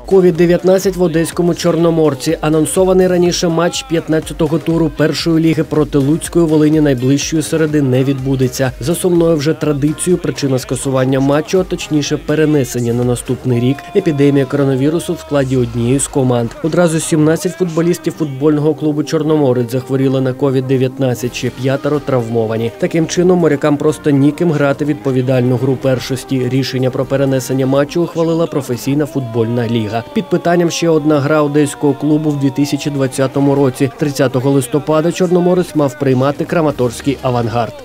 COVID-19 в одеському Чорноморці. Анонсований раніше матч 15-го туру першої ліги проти Луцької Волині найближчої середи не відбудеться. За сумною вже традицією причина скасування матчу, а точніше перенесення на наступний рік – епідемія коронавірусу в складі однієї з команд. Одразу 17 футболістів футбольного клубу «Чорноморець» захворіли на COVID-19, ще 5 травмовані. Таким чином, морякам просто ніким грати відповідальну гру першості. Рішення про перенесення матчу ухвалила професійна футбольна ліга. Під питанням ще одна гра одеського клубу в 2020 році. 30 листопада «Чорноморець» мав приймати Краматорський «Авангард».